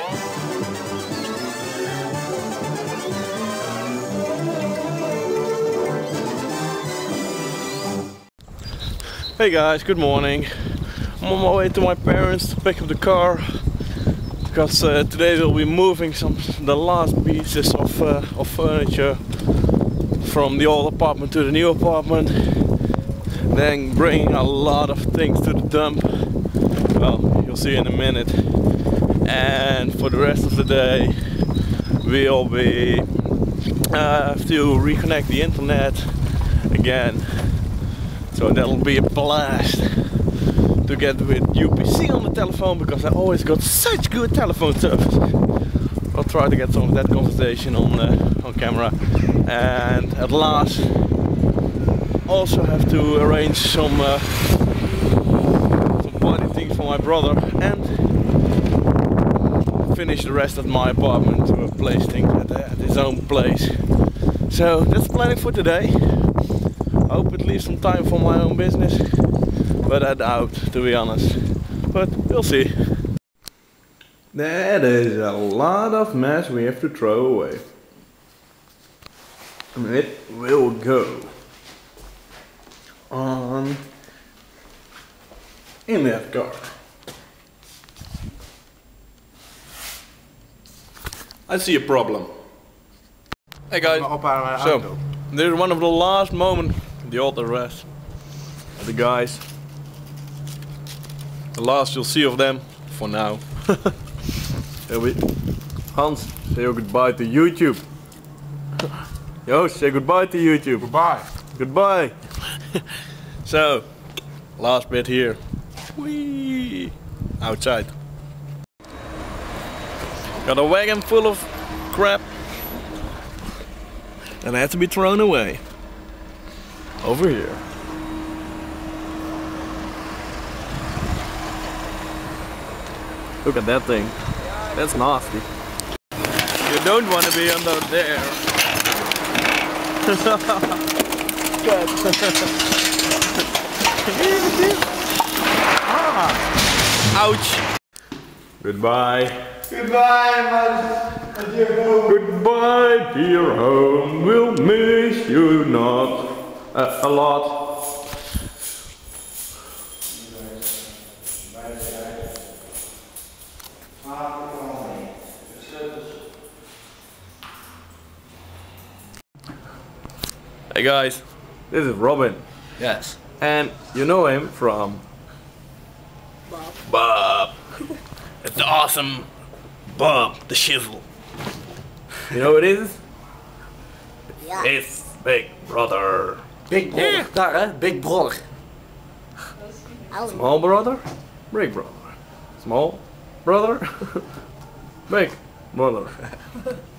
Hey guys, good morning. I'm on my way to my parents to pick up the car because today we'll be moving the last pieces of furniture from the old apartment to the new apartment, then bringing a lot of things to the dump. Well, you'll see in a minute. And for the rest of the day we'll be have to reconnect the internet again. So that'll be a blast to get with UPC on the telephone because I always got such good telephone service. I'll try to get some of that conversation on camera, and at last also have to arrange some party things for my brother and finish the rest of my apartment to place things at his own place. So that's the planning for today. I hope it leaves some time for my own business, but I doubt, to be honest. But we'll see. That is a lot of mess we have to throw away. And it will go on in that car. I see a problem. Hey guys, so this is one of the last moments, the old arrest of the guys. The last you'll see of them for now. Hans, say your goodbye to YouTube. Yo, say goodbye to YouTube. Goodbye. Goodbye. So, last bit here. Whee! Outside. Got a wagon full of crap and had to be thrown away. Over here. Look at that thing. That's nasty. You don't want to be under there. Ouch. Goodbye. Goodbye, man. Dear home. Goodbye, dear home. We'll miss you not a lot. Hey guys, this is Robin. Yes. And you know him from Bob. It's the awesome Bob the Shizzle. You know who it is? Ja. It's Big Brother. Big brother. Yeah. Daar hè, Big brother. Small brother, big brother. Small brother, big brother.